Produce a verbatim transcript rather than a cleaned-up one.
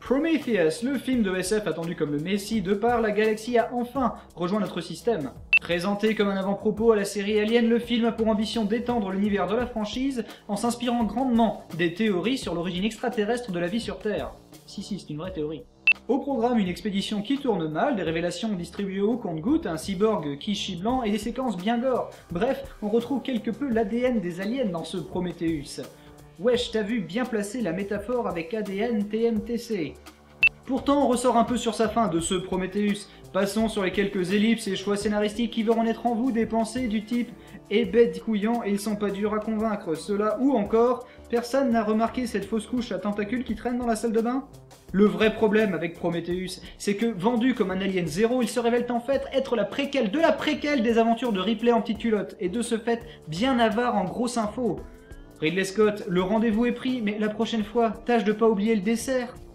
Prometheus, le film de S F attendu comme le Messie de par la galaxie, a enfin rejoint notre système. Présenté comme un avant-propos à la série Alien, le film a pour ambition d'étendre l'univers de la franchise en s'inspirant grandement des théories sur l'origine extraterrestre de la vie sur Terre. Si si, c'est une vraie théorie. Au programme, une expédition qui tourne mal, des révélations distribuées au compte-gouttes, un cyborg Kishi blanc et des séquences bien gore. Bref, on retrouve quelque peu l'A D N des aliens dans ce Prometheus. Wesh, t'as vu, bien placé la métaphore avec A D N T M T C. Pourtant, on ressort un peu sur sa fin de ce Prometheus. Passons sur les quelques ellipses et choix scénaristiques qui verront naître en vous des pensées du type « Eh bête couillant et ils sont pas durs à convaincre, cela ou encore « Personne n'a remarqué cette fausse couche à tentacules qui traîne dans la salle de bain ?» Le vrai problème avec Prometheus, c'est que vendu comme un Alien Zero, il se révèle en fait être la préquelle de la préquelle des aventures de Ripley en petite culotte, et de ce fait bien avare en grosse info. Ridley Scott, le rendez-vous est pris, mais la prochaine fois, tâche de pas oublier le dessert.